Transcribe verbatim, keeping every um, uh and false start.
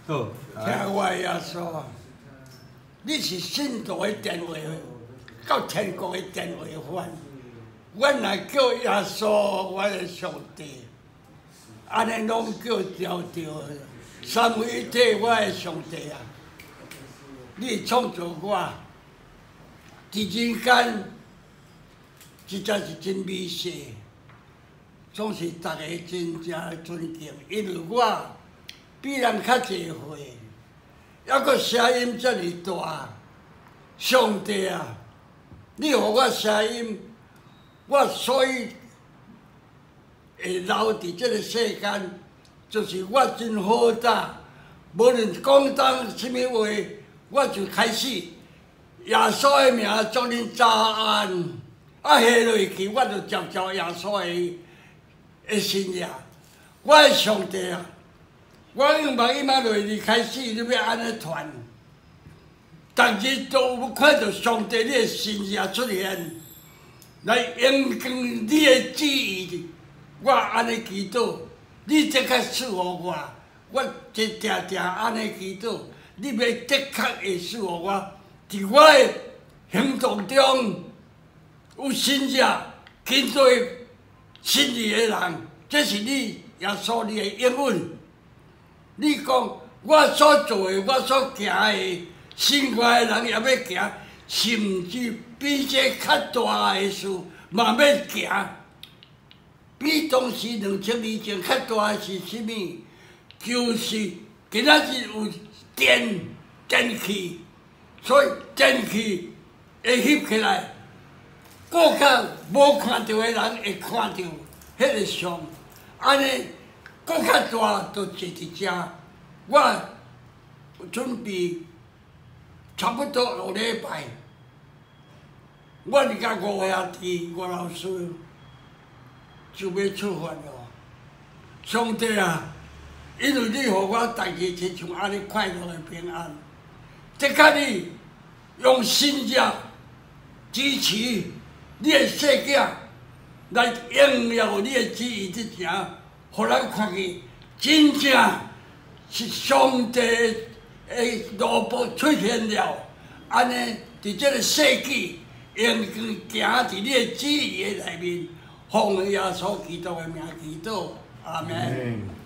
好， 听我耶稣啊，你是信徒的电话，到天国的电话翻。阮若叫耶稣，我的上帝，安尼拢叫调调。三位一体，我的上帝啊！你创造我，伫人间，实在是真美事，总是大家真正尊敬，因为我比人较济岁，还阁声音遮尔大，上帝啊！你予我声音，我所以会留伫这个世间，就是我真好打，无论讲当什么话，我就开始耶稣的名祝恁早安，啊下落去我就照照耶稣的的信仰。我的上帝啊，我用望伊妈落去开始，你要安尼传，逐日都有看到上帝你的信仰出现，来验证你的旨意。我安尼祈祷，你即刻赐予我，我一定定安尼祈祷。你要的确会赐予我，伫我的行动中有信仰，跟做信你的人，这是你耶稣你的应允。你讲我所做的，我所行的，心外的人也要行，甚至比这较大的事嘛要行。比当时两千年前较大的是啥物？就是今仔日有电电器，所以电器会翕起来，顾客无看到的人会看到迄个相，安尼顾较大就坐伫遮。我准备差不多六礼拜，我二甲五兄弟、五老师就要出发了。上帝啊！因为你予我代志亲像安尼快乐的平安，即刻你用信仰支持你的世界来应验你的旨意，即成，互咱看见真正是上帝的路步出现了。安尼伫这个世纪，用行伫你的旨意的内面，奉耶稣基督的名祈祷，阿门。